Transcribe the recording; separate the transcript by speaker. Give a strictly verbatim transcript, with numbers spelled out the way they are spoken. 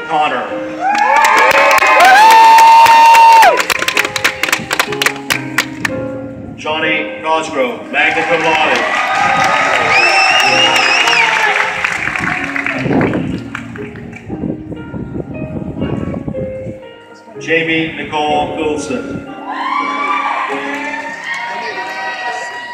Speaker 1: Connors. Johnny Cosgrove, magna cum laude. Jamie Nicole Goulston.